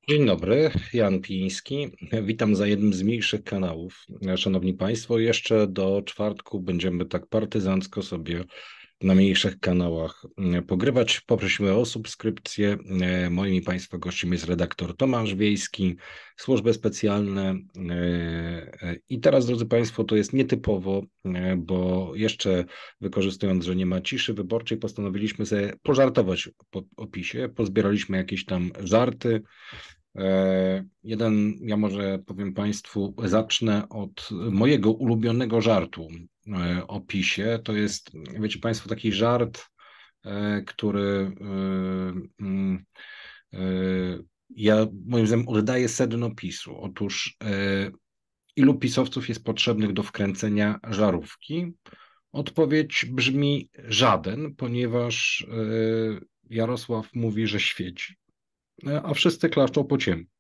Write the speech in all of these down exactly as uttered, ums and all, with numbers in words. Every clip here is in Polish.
Dzień dobry, Jan Piński. Witam za jednym z mniejszych kanałów. Szanowni Państwo, jeszcze do czwartku będziemy tak partyzancko sobie na mniejszych kanałach mm, pogrywać. Poprosimy o subskrypcję. E, Moim i Państwa gościem jest redaktor Tomasz Wiejski, służby specjalne. E, e, I teraz, drodzy Państwo, to jest nietypowo, e, bo jeszcze wykorzystując, że nie ma ciszy wyborczej, postanowiliśmy sobie pożartować po opisie. Pozbieraliśmy jakieś tam żarty. E, Jeden, ja może powiem Państwu, zacznę od mojego ulubionego żartu e, o PiSie. To jest, wiecie Państwo, taki żart, e, który e, mm, e, ja moim zdaniem oddaje sedno PiSu. Otóż e, ilu pisowców jest potrzebnych do wkręcenia żarówki? Odpowiedź brzmi żaden, ponieważ e, Jarosław mówi, że świeci, e, a wszyscy klaszczą po ciemku.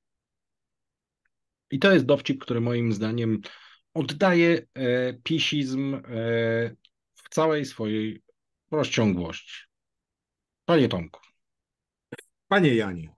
I to jest dowcip, który moim zdaniem oddaje e, pisizm e, w całej swojej rozciągłości. Panie Tomku. Panie Janie,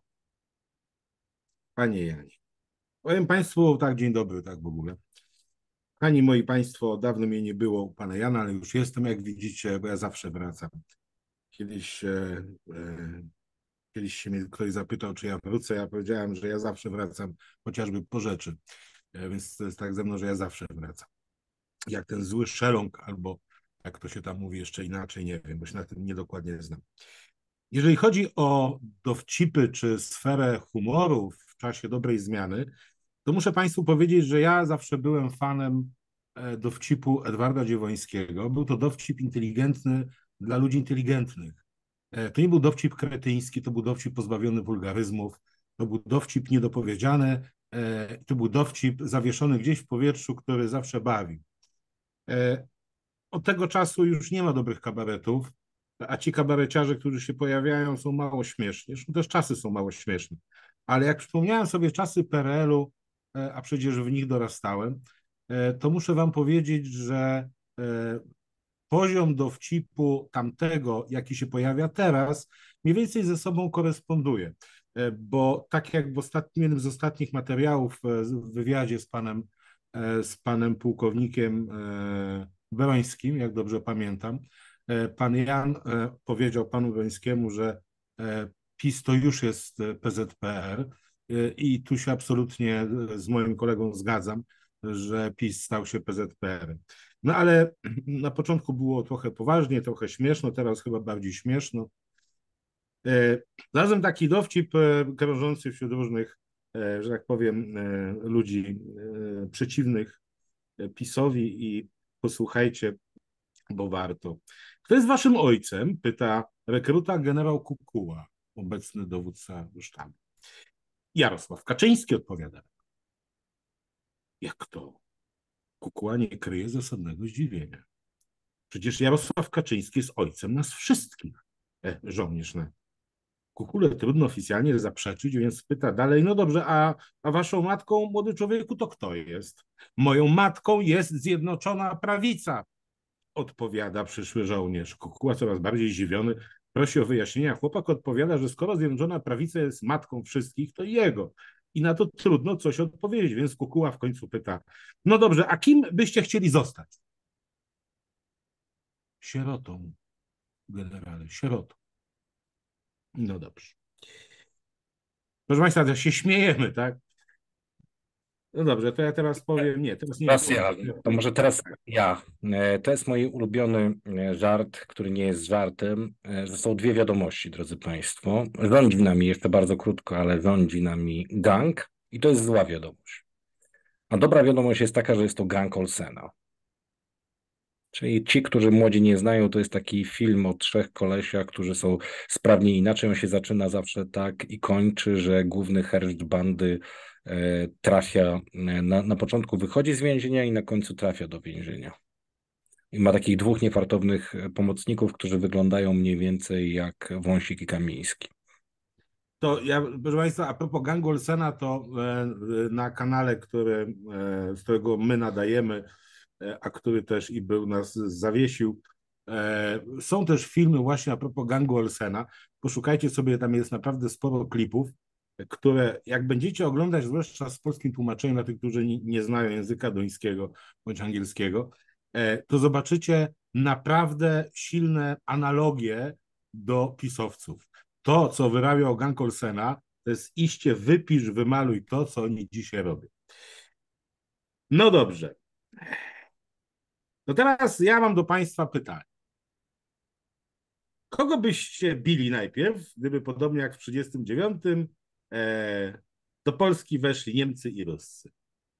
panie Janie, powiem Państwu, tak, dzień dobry, tak w ogóle. Pani moi Państwo, dawno mnie nie było u pana Jana, ale już jestem, jak widzicie, bo ja zawsze wracam. Kiedyś, e, e, kiedyś się mnie ktoś zapytał, czy ja wrócę, ja powiedziałem, że ja zawsze wracam, chociażby po rzeczy. E, więc to jest tak ze mną, że ja zawsze wracam. Jak ten zły szeląg, albo jak to się tam mówi jeszcze inaczej, nie wiem, bo się na tym niedokładnie znam. Jeżeli chodzi o dowcipy czy sferę humoru w czasie dobrej zmiany, to muszę Państwu powiedzieć, że ja zawsze byłem fanem e, dowcipu Edwarda Dziewońskiego. Był to dowcip inteligentny dla ludzi inteligentnych. E, To nie był dowcip kretyński, to był dowcip pozbawiony wulgaryzmów, to był dowcip niedopowiedziany, e, to był dowcip zawieszony gdzieś w powietrzu, który zawsze bawił. E, Od tego czasu już nie ma dobrych kabaretów, a ci kabareciarze, którzy się pojawiają, są mało śmieszni. Zresztą też czasy są mało śmieszne. Ale jak przypomniałem sobie czasy P R L-u, e, a przecież w nich dorastałem, e, to muszę wam powiedzieć, że e, poziom dowcipu tamtego, jaki się pojawia teraz, mniej więcej ze sobą koresponduje. E, Bo tak jak w ostatnim, jednym z ostatnich materiałów e, w wywiadzie z panem, e, z panem pułkownikiem e, Berońskim, jak dobrze pamiętam, e, pan Jan e, powiedział panu Berońskiemu, że e, PiS to już jest e, P Z P R e, i tu się absolutnie e, z moim kolegą zgadzam, że PiS stał się P Z P R-em. No ale na początku było trochę poważnie, trochę śmieszno, teraz chyba bardziej śmieszno. E, Znalazłem taki dowcip e, krążący wśród różnych, e, że tak powiem, e, ludzi e, przeciwnych e, PiS-owi i posłuchajcie, bo warto. Kto jest waszym ojcem? Pyta rekruta generał Kukuła, obecny dowódca sztabu. Jarosław Kaczyński odpowiada. Jak to? Kukuła nie kryje zasadnego zdziwienia. Przecież Jarosław Kaczyński jest ojcem nas wszystkich. E, żołnierz na Kukule trudno oficjalnie zaprzeczyć, więc pyta dalej, no dobrze, a, a waszą matką, młody człowieku, to kto jest? Moją matką jest Zjednoczona Prawica, odpowiada przyszły żołnierz. Kukuła coraz bardziej zdziwiony prosi o wyjaśnienia. Chłopak odpowiada, że skoro Zjednoczona Prawica jest matką wszystkich, to jego. I na to trudno coś odpowiedzieć, więc Kukuła w końcu pyta, no dobrze, a kim byście chcieli zostać? Sierotą, generale, sierotą. No dobrze. Proszę Państwa, to się śmiejemy, tak? No dobrze, to ja teraz powiem, nie, teraz nie ja Teraz powiem. ja, to może teraz ja. E, To jest mój ulubiony e, żart, który nie jest żartem. E, że Są dwie wiadomości, drodzy Państwo. Rządzi nami, jeszcze bardzo krótko, ale rządzi nami gang i to jest zła wiadomość. A dobra wiadomość jest taka, że jest to gang Olsena. Czyli ci, którzy młodzi nie znają, to jest taki film o trzech kolesiach, którzy są sprawni inaczej. On się zaczyna zawsze tak i kończy, że główny herszt bandy e, trafia, e, na, na początku wychodzi z więzienia i na końcu trafia do więzienia. I ma takich dwóch niefartownych e, pomocników, którzy wyglądają mniej więcej jak Wąsik i Kamiński. To ja, proszę Państwa, a propos gangu Olsena, to e, na kanale, który, e, z którego my nadajemy, e, a który też i był nas zawiesił, e, są też filmy właśnie a propos gangu Olsena. Poszukajcie sobie, tam jest naprawdę sporo klipów. które jak będziecie oglądać, zwłaszcza z polskim tłumaczeniem dla tych, którzy nie, nie znają języka duńskiego bądź angielskiego, e, to zobaczycie naprawdę silne analogie do pisowców. To, co wyrabiał Gang Olsena, to jest iście wypisz, wymaluj to, co oni dzisiaj robią. No dobrze. No teraz ja mam do Państwa pytanie. Kogo byście bili najpierw, gdyby podobnie jak w trzydziestym dziewiątym e, do Polski weszli Niemcy i Ruscy?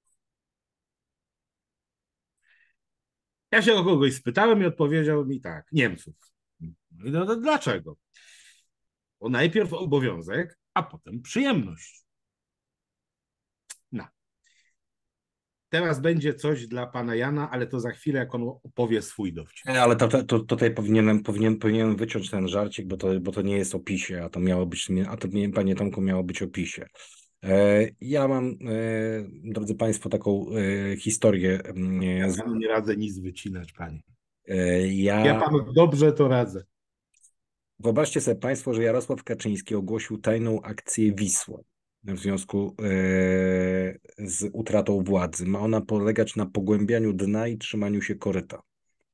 Ja się o kogoś spytałem i odpowiedział mi tak, Niemców. No i no, to dlaczego? Bo najpierw obowiązek, a potem przyjemność. No. Teraz będzie coś dla pana Jana, ale to za chwilę, jak on opowie swój dowcip. Nie, ale to, to, to, tutaj powinienem, powinien, powinienem wyciąć ten żarcik, bo to, bo to nie jest o PiSie, a to miało być, a to nie, panie Tomku, miało być o PiSie. E, ja mam, e, drodzy Państwo, taką e, historię. Ja E, z, panu nie radzę nic wycinać, panie. e, Ja ja, panu dobrze to radzę. Wyobraźcie sobie Państwo, że Jarosław Kaczyński ogłosił tajną akcję Wisła w związku e, z utratą władzy. Ma ona polegać na pogłębianiu dna i trzymaniu się koryta.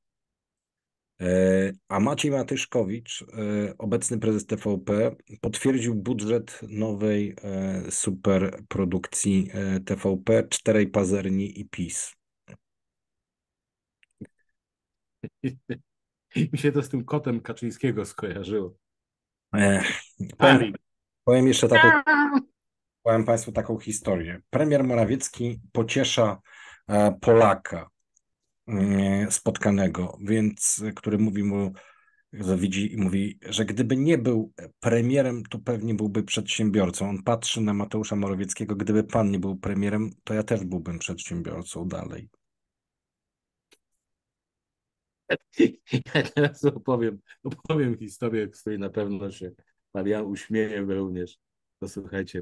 A Maciej Matyszkowicz, obecny prezes T V P, potwierdził budżet nowej superprodukcji T V P, Czterej Pazerni i PiS. Mi się to z tym kotem Kaczyńskiego skojarzyło. Powiem, powiem jeszcze taką, powiem Państwu taką historię. Premier Morawiecki pociesza Polaka spotkanego, więc który mówi mu, że widzi i mówi, że gdyby nie był premierem, to pewnie byłby przedsiębiorcą. On patrzy na Mateusza Morawieckiego, gdyby pan nie był premierem, to ja też byłbym przedsiębiorcą dalej. Ja teraz opowiem, opowiem historię, z której na pewno się pan Jan uśmieje również. To słuchajcie.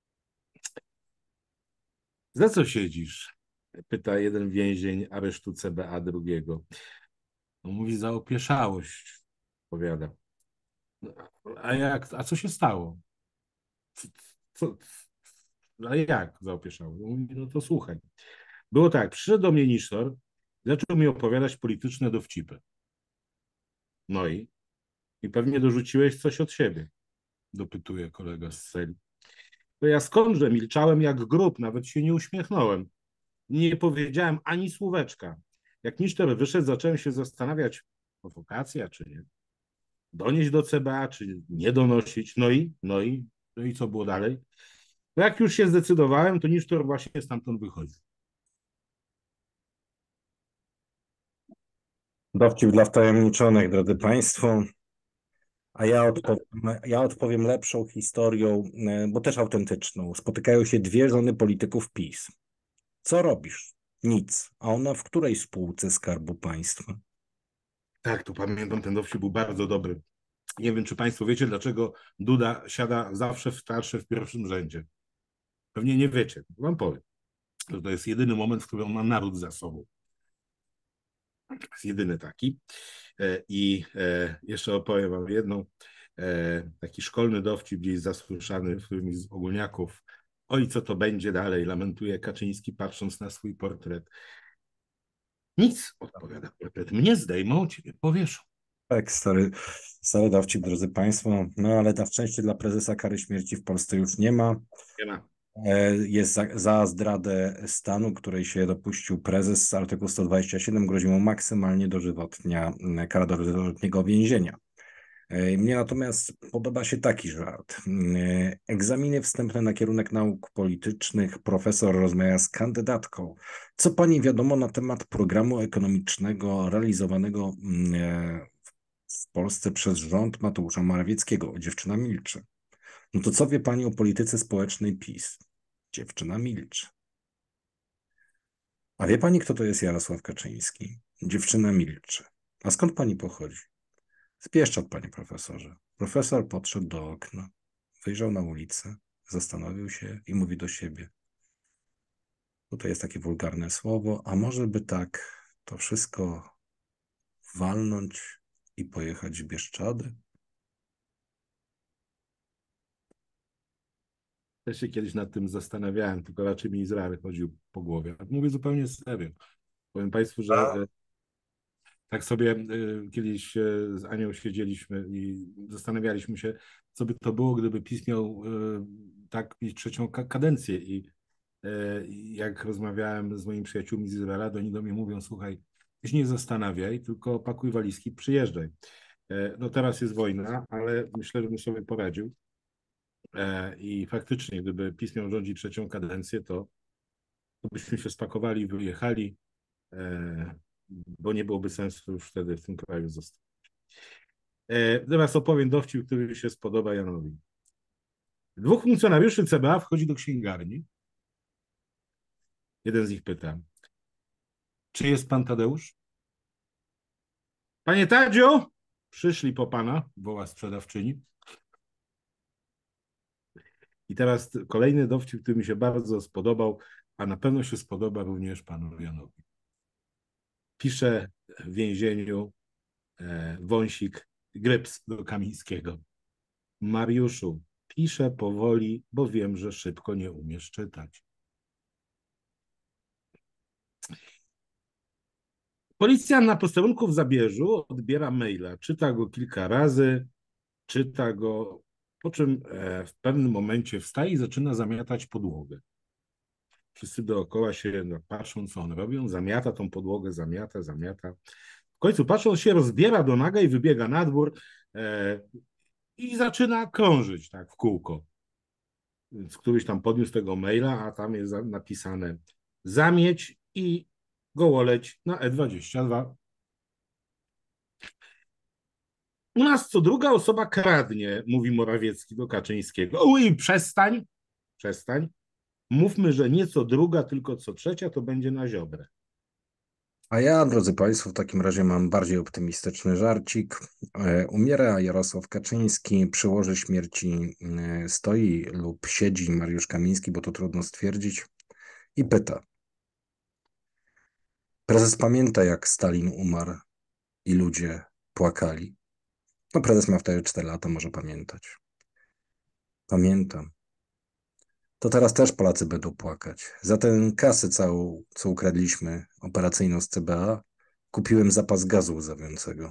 Za co siedzisz? Pyta jeden więzień aresztu C B A drugiego. On mówi, za opieszałość, powiada. A jak, a co się stało? Co, co, a jak za opieszałość? On mówi, no to słuchaj. Było tak, przyszedł do mnie Nisztor, zaczął mi opowiadać polityczne dowcipy. No i? I pewnie dorzuciłeś coś od siebie, dopytuje kolega z celi. To ja skądże milczałem jak grób, nawet się nie uśmiechnąłem. Nie powiedziałem ani słóweczka. Jak Nisztor wyszedł, zacząłem się zastanawiać, prowokacja czy nie, donieść do C B A, czy nie donosić. No i, no i, no i co było dalej? No jak już się zdecydowałem, to Nisztor właśnie stamtąd wychodzi. Dowcip dla wtajemniczonych, drodzy Państwo. A ja odpowiem, ja odpowiem lepszą historią, bo też autentyczną. Spotykają się dwie żony polityków PiS. Co robisz? Nic. A ona w której spółce Skarbu Państwa? Tak, to pamiętam, ten dowcip był bardzo dobry. Nie wiem, czy Państwo wiecie, dlaczego Duda siada zawsze w starsze w pierwszym rzędzie. Pewnie nie wiecie. Wam powiem. To jest jedyny moment, w którym on ma naród za sobą. To jest jedyny taki. I jeszcze opowiem wam jedną. Taki szkolny dowcip gdzieś zasłyszany w którymś z ogólniaków. Oj, co to będzie dalej? Lamentuje Kaczyński, patrząc na swój portret. Nic, odpowiada portret. Mnie zdejmą, ciebie powieszą. Tak, stary, stary dowcip, drodzy Państwo. No ale na szczęście dla prezesa kary śmierci w Polsce już nie ma. Nie ma. Jest za, za zdradę stanu, której się dopuścił prezes z artykułu sto dwadzieścia siedem, grozi mu maksymalnie dożywotnia, kara dożywotniego więzienia. Mnie natomiast podoba się taki żart. Egzaminy wstępne na kierunek nauk politycznych. Profesor rozmawia z kandydatką. Co pani wiadomo na temat programu ekonomicznego realizowanego w Polsce przez rząd Mateusza Morawieckiego? Dziewczyna milczy. No to co wie pani o polityce społecznej PiS? Dziewczyna milczy. A wie pani, kto to jest Jarosław Kaczyński? Dziewczyna milczy. A skąd pani pochodzi? Z Bieszczad, panie profesorze. Profesor podszedł do okna, wyjrzał na ulicę, zastanowił się i mówi do siebie. Tutaj jest takie wulgarne słowo, a może by tak to wszystko walnąć i pojechać w Bieszczady? Też się kiedyś nad tym zastanawiałem, tylko raczej mi Izrael chodził po głowie. Mówię zupełnie serio. Powiem Państwu, że e, tak sobie e, kiedyś e, z Anią siedzieliśmy i zastanawialiśmy się, co by to było, gdyby PiS miał e, tak mieć trzecią ka kadencję. I e, i jak rozmawiałem z moimi przyjaciółmi z Izraela, to oni do mnie mówią, słuchaj, ty się nie zastanawiaj, tylko pakuj walizki, przyjeżdżaj. E, no teraz jest wojna, ale myślę, że bym sobie poradził. E, I faktycznie, gdyby PiS miał rządzić trzecią kadencję, to, to byśmy się spakowali i wyjechali, e, bo nie byłoby sensu już wtedy w tym kraju zostać. E, teraz opowiem dowcip, który się spodoba Janowi. Dwóch funkcjonariuszy C B A wchodzi do księgarni. Jeden z nich pyta, czy jest pan Tadeusz? Panie Tadziu, przyszli po pana, woła sprzedawczyni. I teraz kolejny dowcip, który mi się bardzo spodobał, a na pewno się spodoba również panu Janowi. Pisze w więzieniu e, Wąsik Gryps do Kamińskiego. Mariuszu, piszę powoli, bo wiem, że szybko nie umiesz czytać. Policjant na posterunku w Zabierzu odbiera maila, czyta go kilka razy, czyta go, po czym e, w pewnym momencie wstaje i zaczyna zamiatać podłogę. Wszyscy dookoła się no, patrzą, co on robi. On zamiata tą podłogę, zamiata, zamiata. W końcu patrzą, się rozbiera do naga i wybiega na dwór e, i zaczyna krążyć tak w kółko. Więc któryś tam podniósł tego maila, a tam jest napisane zamieć i gołoleć na E dwadzieścia dwa. U nas co druga osoba kradnie, mówi Morawiecki do Kaczyńskiego. Uj, przestań, przestań. Mówmy, że nie co druga, tylko co trzecia, to będzie na Ziobrę. A ja, drodzy Państwo, w takim razie mam bardziej optymistyczny żarcik. E, Umiera Jarosław Kaczyński, przy łoże śmierci e, stoi lub siedzi Mariusz Kamiński, bo to trudno stwierdzić, i pyta. Prezes pamięta, jak Stalin umarł i ludzie płakali. No prezes ma wtedy cztery lata, może pamiętać. Pamiętam. To teraz też Polacy będą płakać. Za tę kasę całą, co ukradliśmy, operacyjną z C B A, kupiłem zapas gazu łzawiącego.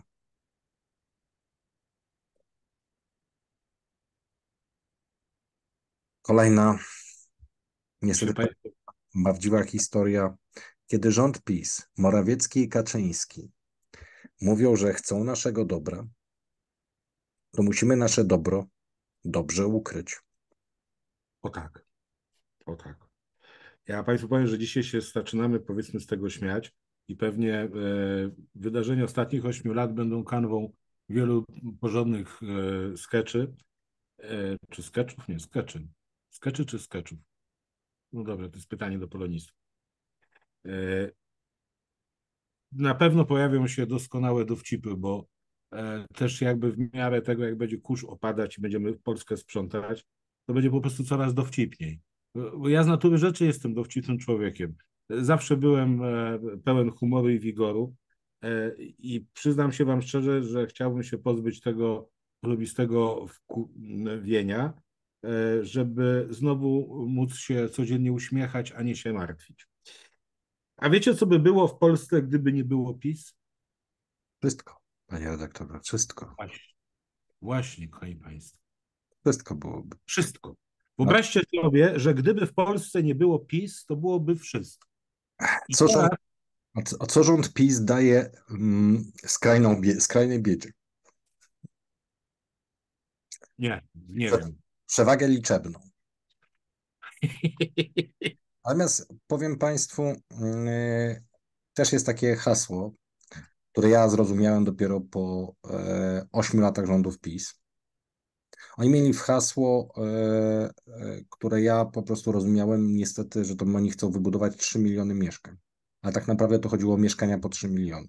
Kolejna, niestety prawdziwa historia, kiedy rząd PiS, Morawiecki i Kaczyński mówią, że chcą naszego dobra, to musimy nasze dobro dobrze ukryć. O tak, o tak. Ja Państwu powiem, że dzisiaj się zaczynamy powiedzmy z tego śmiać i pewnie e, wydarzenia ostatnich ośmiu lat będą kanwą wielu porządnych e, skeczy, e, czy skeczów? Nie, skeczy. Skeczy czy skeczów? No dobra, to jest pytanie do polonistów. E, na pewno pojawią się doskonałe dowcipy, bo e, też jakby w miarę tego, jak będzie kurz opadać i będziemy Polskę sprzątać, to będzie po prostu coraz dowcipniej. Bo ja z natury rzeczy jestem dowcipnym człowiekiem. Zawsze byłem e, pełen humoru i wigoru e, i przyznam się wam szczerze, że chciałbym się pozbyć tego osobistego wkuwienia, e, żeby znowu móc się codziennie uśmiechać, a nie się martwić. A wiecie, co by było w Polsce, gdyby nie było PiS? Wszystko, panie redaktorze, wszystko. Właśnie, właśnie, kochani państwo. Wszystko byłoby. Wszystko. No, Wyobraźcie sobie, że gdyby w Polsce nie było PiS, to byłoby wszystko. I co, teraz... rząd, a co, a co rząd PiS daje mm, skrajną bie, skrajnej biedzie? Nie, nie Prze, wiem. przewagę liczebną. Natomiast powiem Państwu, yy, też jest takie hasło, które ja zrozumiałem dopiero po e, ośmiu latach rządów PiS. Oni mieli w hasło, e, e, które ja po prostu rozumiałem niestety, że to oni chcą wybudować trzy miliony mieszkań. A tak naprawdę to chodziło o mieszkania po trzy miliony.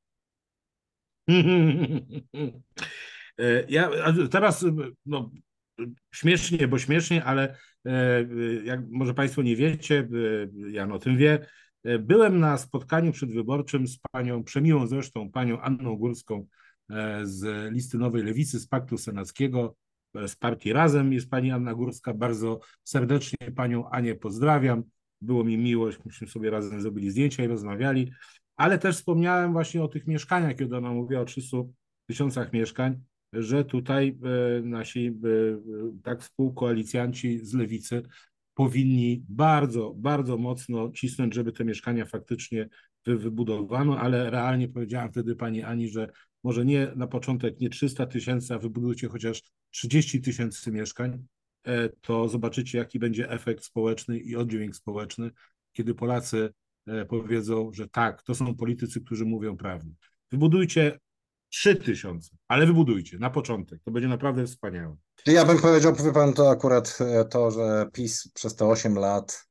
Ja teraz, no, śmiesznie, bo śmiesznie, ale jak może Państwo nie wiecie, Jan o tym wie, byłem na spotkaniu przedwyborczym z panią, przemiłą zresztą, panią Anną Górską z listy Nowej Lewicy, z Paktu Senackiego. z partii Razem jest pani Anna Górska. Bardzo serdecznie panią Anię pozdrawiam. Było mi miłość, myśmy sobie razem zrobili zdjęcia i rozmawiali, ale też wspomniałem właśnie o tych mieszkaniach, kiedy ona mówiła o trzystu tysiącach mieszkań, że tutaj e, nasi e, tak współkoalicjanci z Lewicy powinni bardzo, bardzo mocno cisnąć, żeby te mieszkania faktycznie wy, wybudowano, ale realnie powiedziałam wtedy pani Ani, że może nie na początek nie trzysta tysięcy, a wybudujcie chociaż trzydzieści tysięcy mieszkań, e, to zobaczycie, jaki będzie efekt społeczny i oddźwięk społeczny, kiedy Polacy e, powiedzą, że tak, to są politycy, którzy mówią prawdę. Wybudujcie trzy tysiące, ale wybudujcie na początek. To będzie naprawdę wspaniałe. Ja bym powiedział, powie pan, to akurat e, to, że PiS przez te osiem lat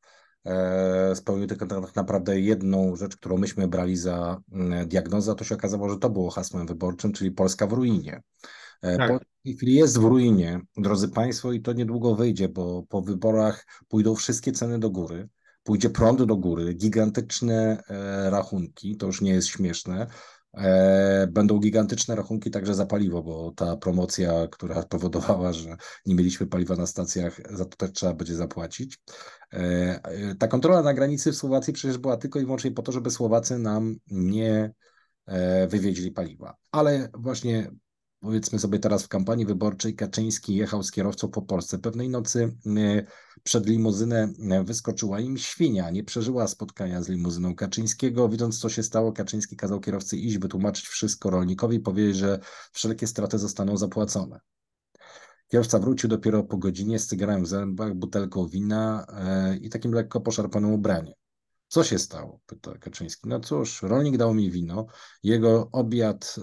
e, spełnił tylko tak naprawdę jedną rzecz, którą myśmy brali za mm, diagnozę, to się okazało, że to było hasłem wyborczym, czyli Polska w ruinie. E, Tak. Polska w tej chwili jest w ruinie, drodzy Państwo, i to niedługo wyjdzie, bo po wyborach pójdą wszystkie ceny do góry, pójdzie prąd do góry, gigantyczne e, rachunki, to już nie jest śmieszne. E, Będą gigantyczne rachunki także za paliwo, bo ta promocja, która powodowała, że nie mieliśmy paliwa na stacjach, za to też trzeba będzie zapłacić. E, e, Ta kontrola na granicy w Słowacji przecież była tylko i wyłącznie po to, żeby Słowacy nam nie e, wywieźli paliwa. Ale właśnie powiedzmy sobie teraz w kampanii wyborczej Kaczyński jechał z kierowcą po Polsce. Pewnej nocy e, przed limuzynę e, wyskoczyła im świnia. Nie przeżyła spotkania z limuzyną Kaczyńskiego. Widząc, co się stało, Kaczyński kazał kierowcy iść, wytłumaczyć wszystko rolnikowi, powiedzieć, że wszelkie straty zostaną zapłacone. Kierowca wrócił dopiero po godzinie z cygarem w zębach, butelką wina e, i takim lekko poszarpanym ubraniem. Co się stało? Pyta Kaczyński. No cóż, rolnik dał mi wino, jego obiad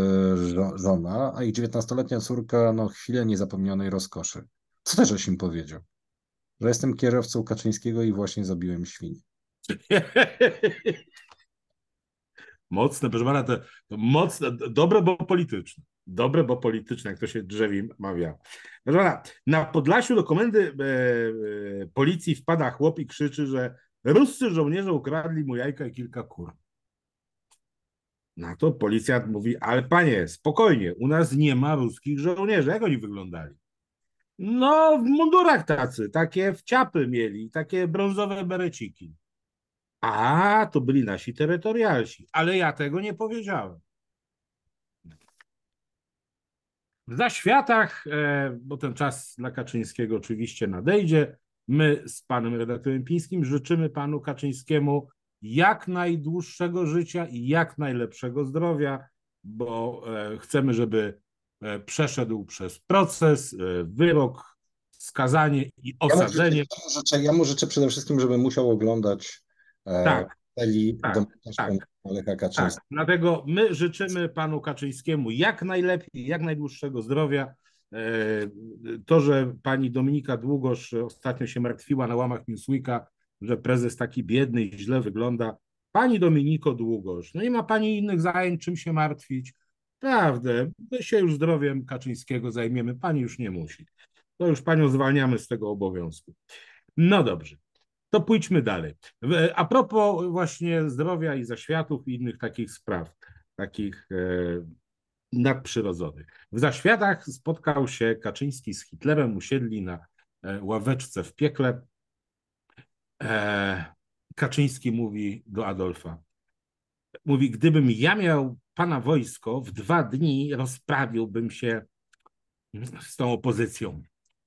e, żona, a ich dziewiętnastoletnia córka, no chwilę niezapomnianej rozkoszy. Co też żeś im powiedział? Że jestem kierowcą Kaczyńskiego i właśnie zabiłem świnię. Mocne, proszę pana, to, to mocne, dobre, bo polityczne. Dobre, bo polityczne, jak to się drzewi mawia. Proszę pana, na Podlasiu do komendy e, e, policji wpada chłop i krzyczy, że ruscy żołnierze ukradli mu jajka i kilka kur. Na to policjant mówi, ale panie, spokojnie, u nas nie ma ruskich żołnierzy. Jak oni wyglądali? No, w mundurach tacy, takie wciapy mieli, takie brązowe bereciki. A, to byli nasi terytorialsi, ale ja tego nie powiedziałem. W zaświatach, e, bo ten czas dla Kaczyńskiego oczywiście nadejdzie, my z panem redaktorem Pińskim życzymy panu Kaczyńskiemu jak najdłuższego życia i jak najlepszego zdrowia, bo e, chcemy, żeby e, przeszedł przez proces, e, wyrok, skazanie i osadzenie. Ja mu życzę, ja mu życzę przede wszystkim, żeby musiał oglądać e, Tak, Eli tak, demontaż tak. Lecha Tak, Kaczyńskiego. dlatego my życzymy panu Kaczyńskiemu jak najlepiej, jak najdłuższego zdrowia. E, To, że pani Dominika Długosz ostatnio się martwiła na łamach Newsweeka, że prezes taki biedny i źle wygląda. Pani Dominiko Długosz, no nie ma pani innych zajęć, czym się martwić. Prawdę, my się już zdrowiem Kaczyńskiego zajmiemy, pani już nie musi. To już panią zwalniamy z tego obowiązku. No dobrze. To pójdźmy dalej. A propos właśnie zdrowia i zaświatów i innych takich spraw, takich e, nadprzyrodzonych. W zaświatach spotkał się Kaczyński z Hitlerem, usiedli na e, ławeczce w piekle. E, Kaczyński mówi do Adolfa, mówi, gdybym ja miał pana wojsko, w dwa dni rozprawiłbym się z tą opozycją.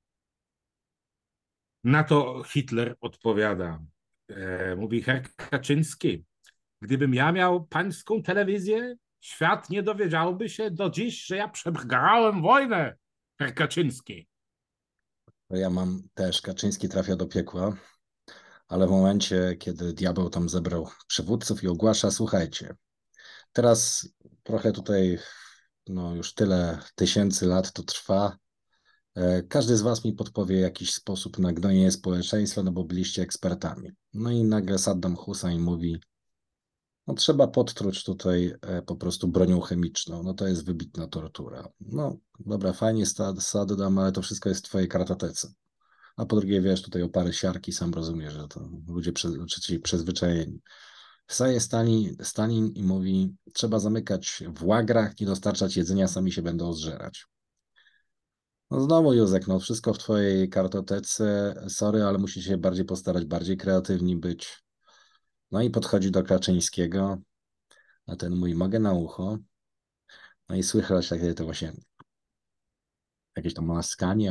Na to Hitler odpowiada, e, mówi, Herr Kaczyński, gdybym ja miał pańską telewizję, świat nie dowiedziałby się do dziś, że ja przegrałem wojnę, Herr Kaczyński. Ja mam też, Kaczyński trafia do piekła, ale w momencie, kiedy diabeł tam zebrał przywódców i ogłasza, słuchajcie, teraz trochę tutaj, no już tyle tysięcy lat to trwa, każdy z was mi podpowie jakiś sposób na gnojenie społeczeństwa, no bo byliście ekspertami. No i nagle Saddam Hussein mówi, no trzeba podtruć tutaj po prostu bronią chemiczną, no to jest wybitna tortura. No dobra, fajnie Saddam, ale to wszystko jest w twojej kartotece. A po drugie, wiesz, tutaj opary siarki, sam rozumiesz, że to ludzie przy, czyli przyzwyczajeni. Wstaje Stalin, Stalin i mówi, trzeba zamykać w łagrach, nie dostarczać jedzenia, sami się będą zżerać. No znowu Józek, no wszystko w twojej kartotece, sorry, ale musisz się bardziej postarać, bardziej kreatywni być. No i podchodzi do Kaczyńskiego, a ten mój mogę na ucho. No i słychać takie to właśnie, jakieś tam laskanie.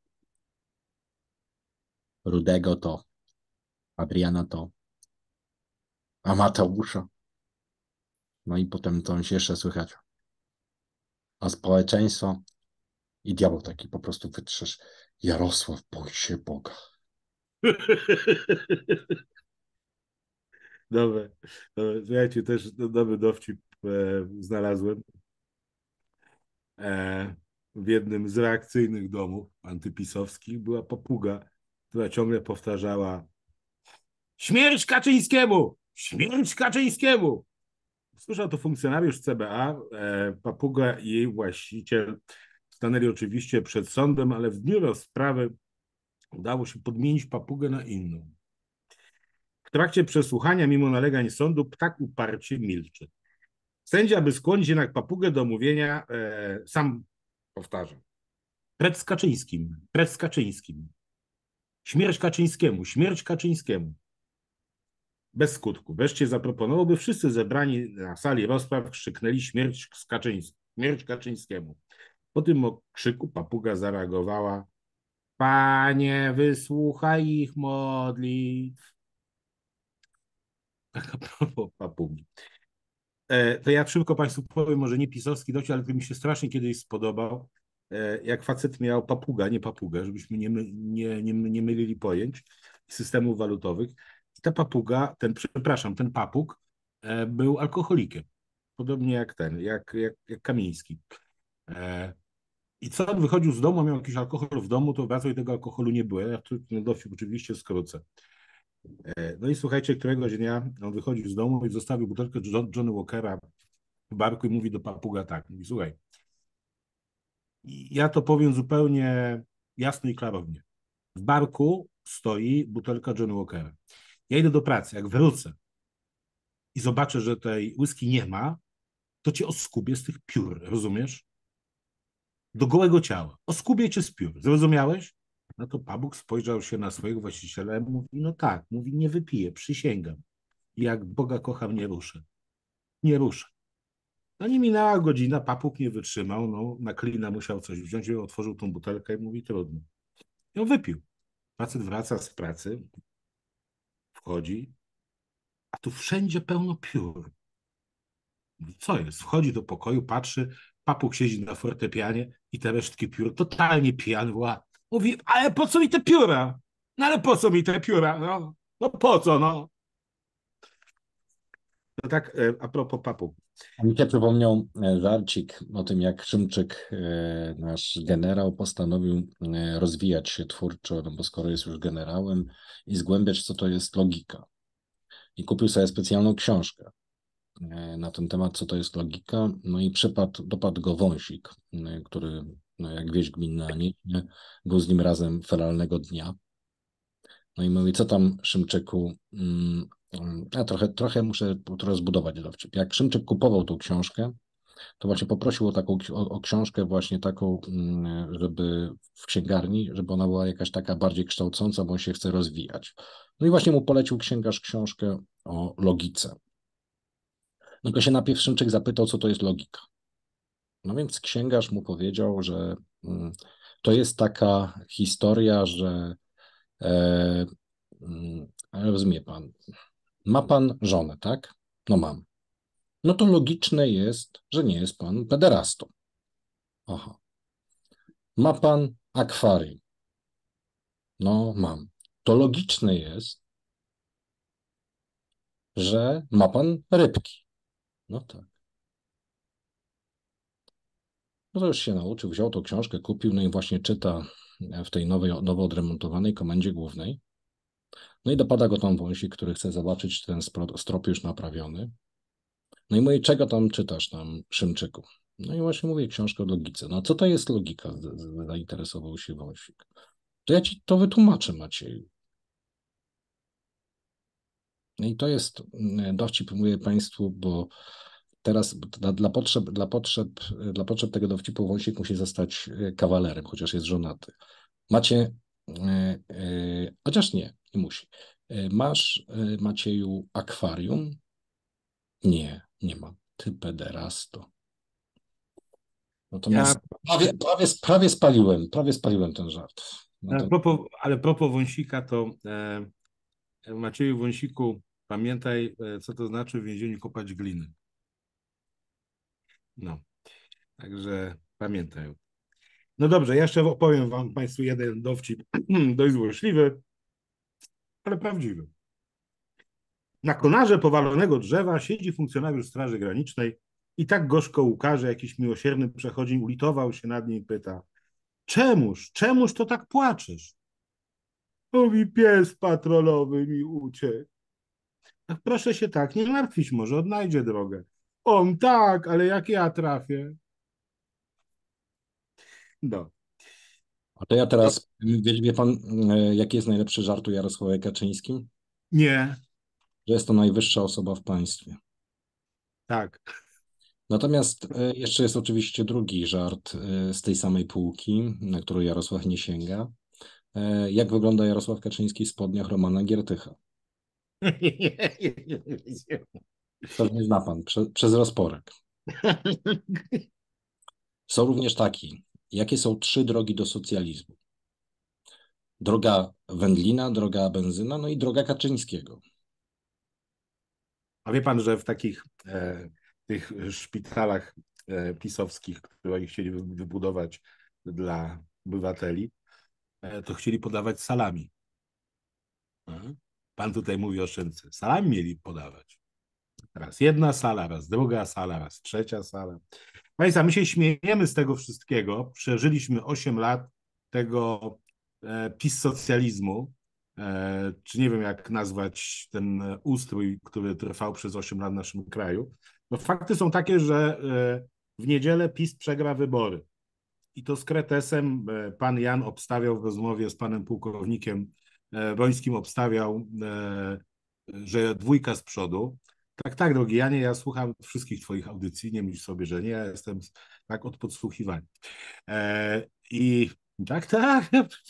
Rudego to, Adriana to, a Mateusza. No i potem to się jeszcze słychać. A społeczeństwo i diabeł taki po prostu wytrzesz. Jarosław, bój się Boga. Dobre, dobre. Słuchajcie, też dobry dowcip e, znalazłem e, w jednym z reakcyjnych domów antypisowskich. Była papuga, która ciągle powtarzała: śmierć Kaczyńskiemu! Śmierć Kaczyńskiemu! Słyszał to funkcjonariusz C B A. E, papuga i jej właściciel stanęli oczywiście przed sądem, ale w dniu rozprawy udało się podmienić papugę na inną. W trakcie przesłuchania, mimo nalegań sądu, ptak uparcie milczy. Sędzia, by skłonić jednak papugę do mówienia, e, sam powtarza: precz z Kaczyńskim, precz z Kaczyńskim. Śmierć Kaczyńskiemu, śmierć Kaczyńskiemu. Bez skutku. Wreszcie zaproponował, by wszyscy zebrani na sali rozpraw krzyknęli śmierć z Kaczyńskim, śmierć Kaczyńskiemu. Po tym okrzyku papuga zareagowała: Panie, wysłuchaj ich modlitw. Tak a propos papugi. E, to ja szybko Państwu powiem, może nie pisowski dowcip, ale to mi się strasznie kiedyś spodobał, e, jak facet miał papuga, nie papugę, żebyśmy nie, my, nie, nie, nie mylili pojęć systemów walutowych. I ta papuga, ten, przepraszam, ten papug e, był alkoholikiem, podobnie jak ten, jak, jak, jak Kamiński. E, I co on wychodził z domu, miał jakiś alkohol w domu, to wracał i tego alkoholu nie było. Ja tu ten dowcip oczywiście skrócę. E, no i słuchajcie, któregoś dnia on wychodził z domu i zostawił butelkę John, Johnny Walkera w barku i mówi do papuga tak, mówi: słuchaj, ja to powiem zupełnie jasno i klarownie. W barku stoi butelka Johnny Walkera. Ja idę do pracy, jak wrócę i zobaczę, że tej whisky nie ma, to cię oskubię z tych piór, rozumiesz? Do gołego ciała. Oskubię cię z piór, zrozumiałeś? No to papug spojrzał się na swojego właściciela i mówi: no tak, mówi, nie wypiję, przysięgam. Jak Boga kocham, nie ruszę. Nie ruszę. No nie minęła godzina, papug nie wytrzymał, no na klina musiał coś wziąć, otworzył tą butelkę i mówi: trudno. I on wypił. Facet wraca z pracy, wchodzi, a tu wszędzie pełno piór. Mówi: co jest? Wchodzi do pokoju, patrzy, papug siedzi na fortepianie i te resztki piór, totalnie pijany, woła. Mówi: ale po co mi te pióra? No ale po co mi te pióra? No, no po co, no? No tak, e, a propos papug. A mi się przypomniał e, żarcik o tym, jak Szymczyk, e, nasz generał, postanowił e, rozwijać się twórczo, no bo skoro jest już generałem, i zgłębiać, co to jest logika. I kupił sobie specjalną książkę e, na ten temat, co to jest logika. No i przypadł, dopadł go wąsik, e, który, no jak wieść gminna, nie, nie, był z nim razem feralnego dnia. No i mówi: co tam, Szymczyku? Mm, mm, Ja trochę, trochę muszę to rozbudować dowcip. Jak Szymczyk kupował tą książkę, to właśnie poprosił o taką o, o książkę właśnie taką, mm, żeby w księgarni, żeby ona była jakaś taka bardziej kształcąca, bo on się chce rozwijać. No i właśnie mu polecił księgarz książkę o logice. No to się najpierw Szymczyk zapytał, co to jest logika. No więc księgarz mu powiedział, że mm, to jest taka historia, że e, mm, rozumie pan, ma pan żonę, tak? No mam. No to logiczne jest, że nie jest pan pederastą. Aha. Ma pan akwarium? No mam. To logiczne jest, że ma pan rybki. No tak. No to już się nauczył, wziął tą książkę, kupił, no i właśnie czyta w tej nowej, nowo odremontowanej komendzie głównej. No i dopada go tam wąsik, który chce zobaczyć, czy ten spro- strop już naprawiony. No i mówi: czego tam czytasz tam, Szymczyku? No i właśnie mówię: książkę o logice. No co to jest logika? Z- z- Zainteresował się wąsik. To ja ci to wytłumaczę, Macieju. No i to jest mm, dowcip, mówię Państwu, bo teraz dla, dla, potrzeb, dla, potrzeb, dla potrzeb tego dowcipu Wąsik musi zostać kawalerem, chociaż jest żonaty. Macie, e, e, chociaż nie, nie musi. E, masz, e, Macieju, akwarium? Nie, nie ma. Ty pederasto. Ja, Natomiast prawie, prawie, prawie spaliłem, prawie spaliłem ten żart. No a to, propos, ale propos Wąsika, to e, Macieju Wąsiku, pamiętaj, e, co to znaczy w więzieniu kopać gliny. No, także pamiętaj. No dobrze, ja jeszcze opowiem wam Państwu jeden dowcip dość złośliwy, ale prawdziwy. Na konarze powalonego drzewa siedzi funkcjonariusz Straży Granicznej i tak gorzko łkaże, jakiś miłosierny przechodzień ulitował się nad nim i pyta: czemuż, czemuż to tak płaczesz? Mówi: pies patrolowy mi uciekł. Ach, proszę się tak nie martwić, może odnajdzie drogę. On tak, ale jak ja trafię? No. a to ja teraz, wie, wie pan, e, jaki jest najlepszy żart o Jarosławie Kaczyńskim? Nie, Że jest to najwyższa osoba w państwie. tak. Natomiast e, jeszcze jest oczywiście drugi żart e, z tej samej półki, na którą Jarosław nie sięga. E, Jak wygląda Jarosław Kaczyński w spodniach Romana Giertycha? Pewnie zna pan, prze, przez rozporek. Są również taki. Jakie są trzy drogi do socjalizmu? Droga Wędlina, droga benzyna, no i droga Kaczyńskiego. A wie pan, że w takich e, tych szpitalach e, pisowskich, które oni chcieli wy- wybudować dla obywateli, e, to chcieli podawać salami. Mhm. Pan tutaj mówi o szynce. Salami mieli podawać. Raz jedna sala, raz druga sala, raz trzecia sala. Państwa, my się śmiejemy z tego wszystkiego. Przeżyliśmy osiem lat tego e, PiS socjalizmu, e, czy nie wiem jak nazwać ten e, ustrój, który trwał przez osiem lat w naszym kraju. No, fakty są takie, że e, w niedzielę PiS przegra wybory. I to z kretesem e, pan Jan obstawiał w rozmowie z panem pułkownikiem e, Bońskim, obstawiał, e, że dwójka z przodu. Tak, tak, drogi Janie, ja słucham wszystkich twoich audycji, nie myśl sobie, że nie, ja jestem tak od podsłuchiwania. E, I tak, tak,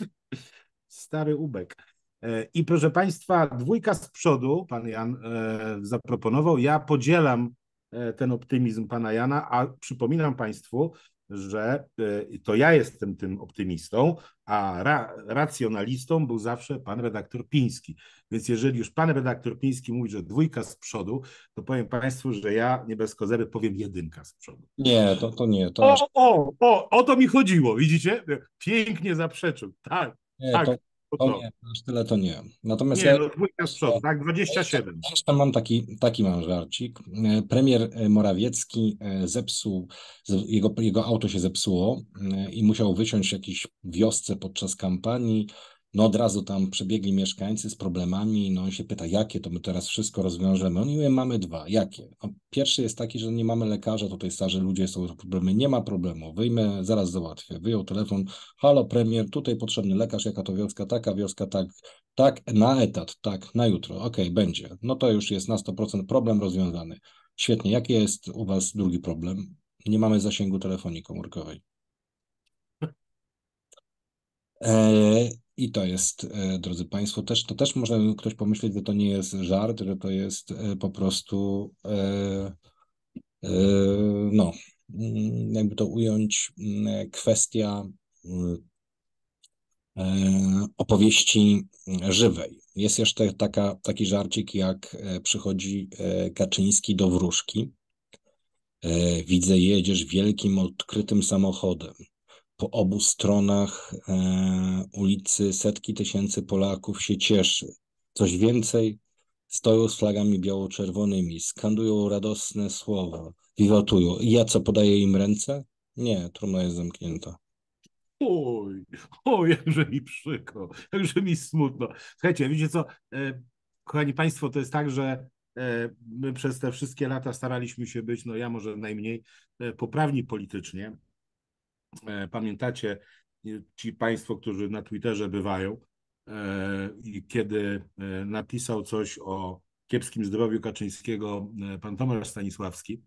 stary ubek. E, I proszę państwa, dwójka z przodu, pan Jan e, zaproponował, ja podzielam e, ten optymizm pana Jana, a przypominam państwu, że e, to ja jestem tym optymistą, a ra, racjonalistą był zawsze pan redaktor Piński. Więc jeżeli już pan redaktor Piński mówi, że dwójka z przodu, to powiem państwu, że ja nie bez kozery powiem jedynka z przodu. Nie, to, to nie, to aż O, o, o, o to mi chodziło, widzicie? Pięknie zaprzeczył. Tak, nie, to, tak, o to to. nie, aż tyle to nie. Natomiast Nie, ja no dwójka z przodu, tak, dwadzieścia jeszcze, siedem. jeszcze mam taki, taki mam żarcik. E, Premier e, Morawiecki e, zepsuł, z- jego, jego auto się zepsuło e, i musiał wysiąść w jakiejś wiosce podczas kampanii. No od razu tam przebiegli mieszkańcy z problemami, no on się pyta, jakie, to my teraz wszystko rozwiążemy. Oni mówią, mamy dwa, jakie? No, pierwszy jest taki, że nie mamy lekarza, tutaj starzy ludzie, są problemy, nie ma problemu, wyjmę, zaraz załatwię. Wyjął telefon, halo premier, tutaj potrzebny lekarz, jaka to wioska, taka wioska, tak, tak, na etat, tak, na jutro, okej, będzie. No to już jest na sto procent problem rozwiązany. Świetnie, jaki jest u was drugi problem? Nie mamy zasięgu telefonii komórkowej. E, I to jest, e, drodzy Państwo, też, to też może ktoś pomyśleć, że to nie jest żart, że to jest e, po prostu, e, e, no, mm, jakby to ująć, mm, kwestia mm, e, opowieści żywej. Jest jeszcze taka, taki żarcik, jak e, przychodzi e, Kaczyński do wróżki. E, Widzę, jedziesz wielkim, odkrytym samochodem. Po obu stronach e, ulicy setki tysięcy Polaków się cieszy. Coś więcej, stoją z flagami biało-czerwonymi, skandują radosne słowa, wiwatują. I ja co, podaję im ręce? Nie, trumna jest zamknięta. Oj, oj, jakże mi przykro, jakże mi smutno. Słuchajcie, wiecie co, e, kochani państwo, to jest tak, że e, my przez te wszystkie lata staraliśmy się być, no ja może najmniej, e, poprawni politycznie. E, pamiętacie, e, ci państwo, którzy na Twitterze bywają, e, i kiedy e, napisał coś o kiepskim zdrowiu Kaczyńskiego e, pan Tomasz Stanisławski,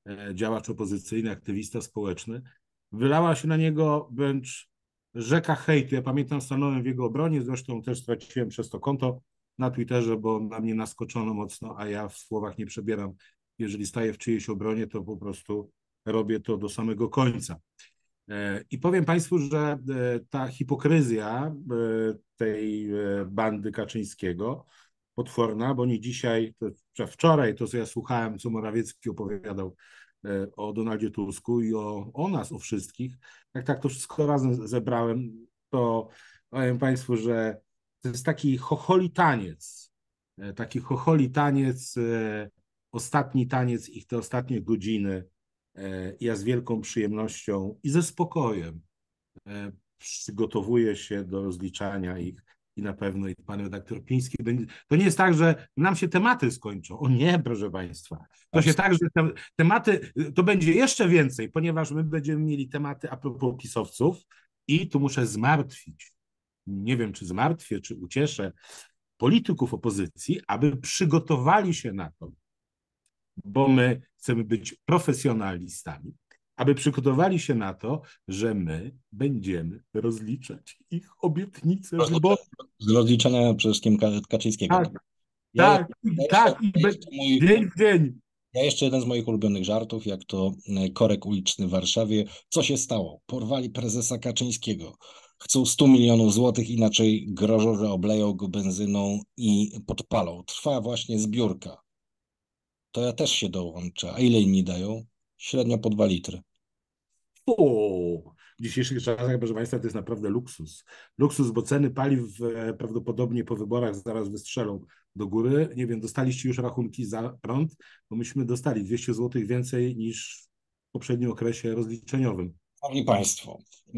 działacz opozycyjny, aktywista społeczny. Wylała się na niego wręcz rzeka hejtu. Ja pamiętam, stanąłem w jego obronie, zresztą też straciłem przez to konto na Twitterze, bo na mnie naskoczono mocno, a ja w słowach nie przebieram. Jeżeli staję w czyjejś obronie, to po prostu robię to do samego końca. I powiem Państwu, że ta hipokryzja tej bandy Kaczyńskiego, potworna, bo nie dzisiaj, to wczoraj to, co ja słuchałem, co Morawiecki opowiadał o Donaldzie Tusku i o, o nas, o wszystkich, jak tak to wszystko razem zebrałem, to powiem Państwu, że to jest taki chocholi taniec, taki chocholi taniec, ostatni taniec ich te ostatnie godziny. Ja z wielką przyjemnością i ze spokojem przygotowuję się do rozliczania ich i na pewno i pan redaktor Piński będzie. To nie jest tak, że nam się tematy skończą. O nie, proszę Państwa. To się tak, że te, tematy, to będzie jeszcze więcej, ponieważ my będziemy mieli tematy a propos pisowców i tu muszę zmartwić. Nie wiem, czy zmartwię, czy ucieszę polityków opozycji, aby przygotowali się na to, bo my chcemy być profesjonalistami, aby przygotowali się na to, że my będziemy rozliczać ich obietnice wyborcze. Z rozliczania przede wszystkim Kaczyńskiego. Tak, ja tak, jeszcze, tak, i ja jeszcze mój, dzień w dzień. Ja jeszcze jeden z moich ulubionych żartów, jak to korek uliczny w Warszawie. Co się stało? Porwali prezesa Kaczyńskiego. Chcą stu milionów złotych, inaczej grożą, że obleją go benzyną i podpalą. Trwa właśnie zbiórka. To ja też się dołączę. A ile inni dają? Średnio po dwa litry. O, w dzisiejszych czasach, proszę Państwa, to jest naprawdę luksus. Luksus, bo ceny paliw prawdopodobnie po wyborach zaraz wystrzelą do góry. Nie wiem, dostaliście już rachunki za prąd, bo myśmy dostali dwieście złotych więcej niż w poprzednim okresie rozliczeniowym. Szanowni Państwo,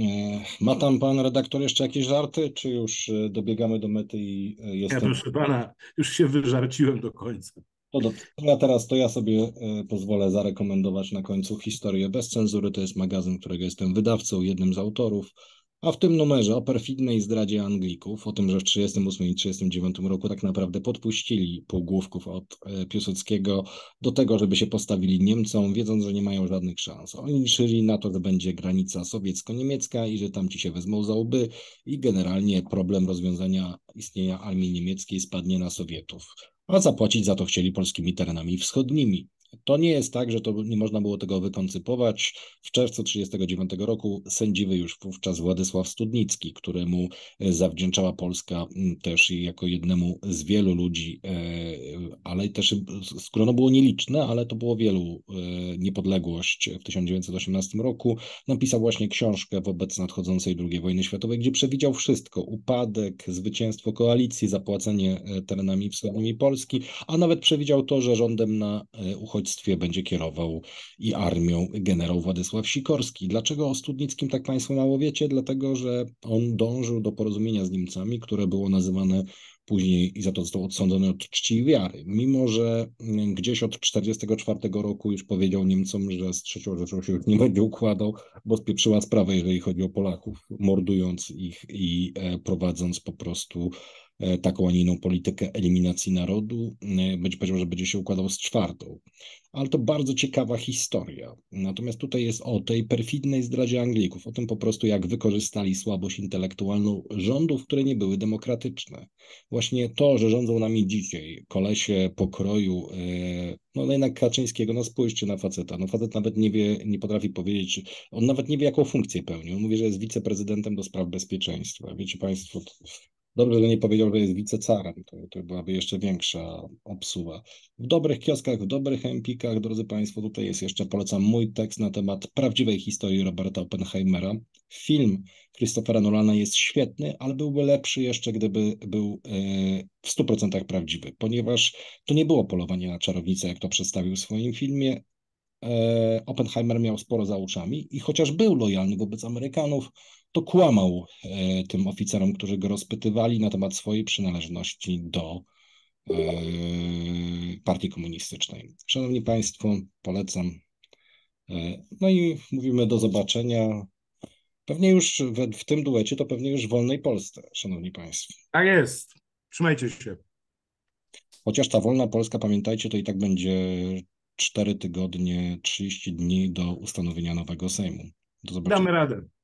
ma tam pan redaktor jeszcze jakieś żarty, czy już dobiegamy do mety i jestem... Ja, proszę pana, już się wyżarciłem do końca. To, do, to ja teraz, to ja sobie e, pozwolę zarekomendować na końcu Historię bez cenzury. To jest magazyn, którego jestem wydawcą, jednym z autorów, a w tym numerze o perfidnej zdradzie Anglików, o tym, że w tysiąc dziewięćset trzydziestym ósmym i tysiąc dziewięćset trzydziestym dziewiątym roku tak naprawdę podpuścili półgłówków od e, Piłsudskiego do tego, żeby się postawili Niemcom, wiedząc, że nie mają żadnych szans. Oni liczyli na to, że będzie granica sowiecko-niemiecka i że tamci się wezmą za łby i generalnie problem rozwiązania istnienia armii niemieckiej spadnie na Sowietów. A zapłacić za to chcieli polskimi terenami wschodnimi. To nie jest tak, że to nie można było tego wykoncypować. W czerwcu tysiąc dziewięćset trzydziestego dziewiątego roku sędziwy już wówczas Władysław Studnicki, któremu zawdzięczała Polska też jako jednemu z wielu ludzi, ale też grono było nieliczne, ale to było wielu, niepodległość w tysiąc dziewięćset osiemnastym roku, napisał właśnie książkę wobec nadchodzącej drugiej wojny światowej, gdzie przewidział wszystko. Upadek, zwycięstwo koalicji, zapłacenie terenami wschodnimi Polski, a nawet przewidział to, że rządem na uchodźstwie będzie kierował i armią generał Władysław Sikorski. Dlaczego o Studnickim tak Państwo mało wiecie? Dlatego, że on dążył do porozumienia z Niemcami, które było nazywane później i za to został odsądzony od czci i wiary. Mimo że gdzieś od tysiąc dziewięćset czterdziestego czwartego roku już powiedział Niemcom, że z trzecią Rzeszą się już nie będzie układał, bo spieprzyła sprawę, jeżeli chodzi o Polaków, mordując ich i prowadząc po prostu taką, a nie inną politykę eliminacji narodu. Będzie powiedział, że będzie się układał z czwartą. Ale to bardzo ciekawa historia. Natomiast tutaj jest o tej perfidnej zdradzie Anglików, o tym po prostu, jak wykorzystali słabość intelektualną rządów, które nie były demokratyczne. Właśnie to, że rządzą nami dzisiaj kolesie pokroju, no jednak Kaczyńskiego, no spójrzcie na faceta. No facet nawet nie wie, nie potrafi powiedzieć, on nawet nie wie, jaką funkcję pełni. On mówi, że jest wiceprezydentem do spraw bezpieczeństwa. Wiecie Państwo, dobrze, że nie powiedział, że jest wicecarem, to, to byłaby jeszcze większa obsuwa. W dobrych kioskach, w dobrych empikach, drodzy Państwo, tutaj jest jeszcze, polecam mój tekst na temat prawdziwej historii Roberta Oppenheimera. Film Christophera Nolana jest świetny, ale byłby lepszy jeszcze, gdyby był w stu procentach prawdziwy, ponieważ to nie było polowanie na czarownicę, jak to przedstawił w swoim filmie. Oppenheimer miał sporo za uszami i chociaż był lojalny wobec Amerykanów, to kłamał e, tym oficerom, którzy go rozpytywali na temat swojej przynależności do e, partii komunistycznej. Szanowni Państwo, polecam. E, no i mówimy do zobaczenia. Pewnie już w, w tym duecie, to pewnie już w wolnej Polsce, szanowni Państwo. Tak jest. Trzymajcie się. Chociaż ta wolna Polska, pamiętajcie, to i tak będzie cztery tygodnie, trzydzieści dni do ustanowienia nowego Sejmu. Do zobaczenia. Damy radę.